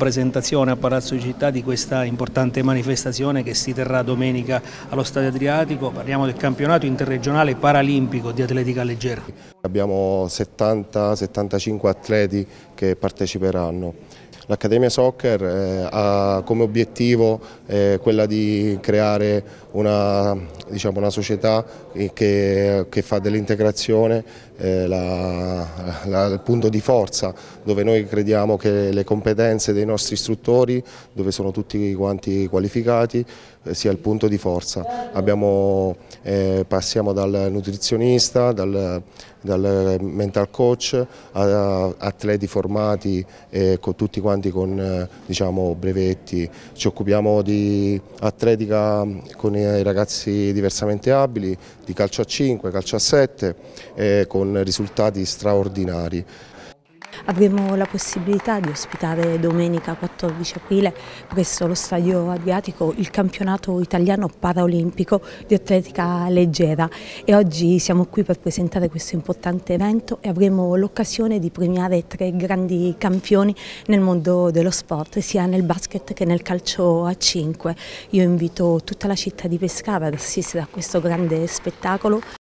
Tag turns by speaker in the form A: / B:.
A: presentazione a Palazzo di Città di questa importante manifestazione che si terrà domenica allo Stadio Adriatico. Parliamo del campionato interregionale paralimpico di atletica leggera.
B: Abbiamo 70-75 atleti che parteciperanno. L'Accademia Soccer ha come obiettivo quella di creare una società che fa dell'integrazione il punto di forza, dove noi crediamo che le competenze dei nostri istruttori, dove sono tutti quanti qualificati, sia il punto di forza. Passiamo dal nutrizionista, dal mental coach, a atleti formati tutti quanti con brevetti. Ci occupiamo di atletica con i ragazzi diversamente abili, di calcio a 5, calcio a 7, con risultati straordinari.
C: Avremo la possibilità di ospitare domenica 14 aprile presso lo Stadio Adriatico il campionato italiano paraolimpico di atletica leggera e oggi siamo qui per presentare questo importante evento e avremo l'occasione di premiare 3 grandi campioni nel mondo dello sport, sia nel basket che nel calcio a 5. Io invito tutta la città di Pescara ad assistere a questo grande spettacolo